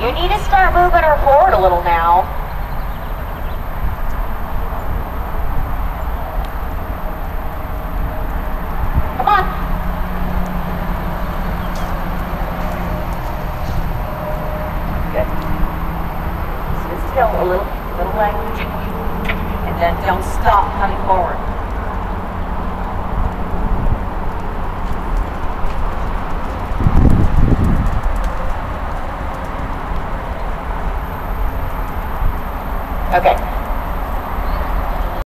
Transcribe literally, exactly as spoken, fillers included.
You need to start moving her forward a little now. Come on. Good. Sit still a little, little leg. And then don't stop coming forward. Okay.